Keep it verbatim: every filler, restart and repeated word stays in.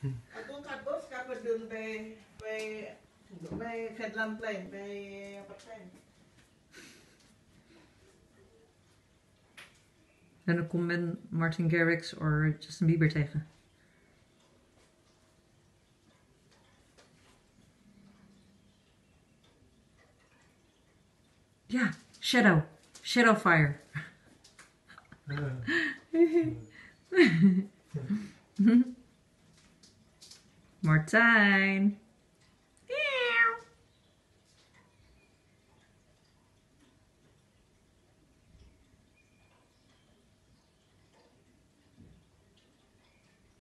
Toen gaat boodschappen doen bij, bij, bij het Landplein, bij partij. En dan komt men Martin Garrix of Justin Bieber tegen. Ja, Shadow. Shadowfire. Martijn.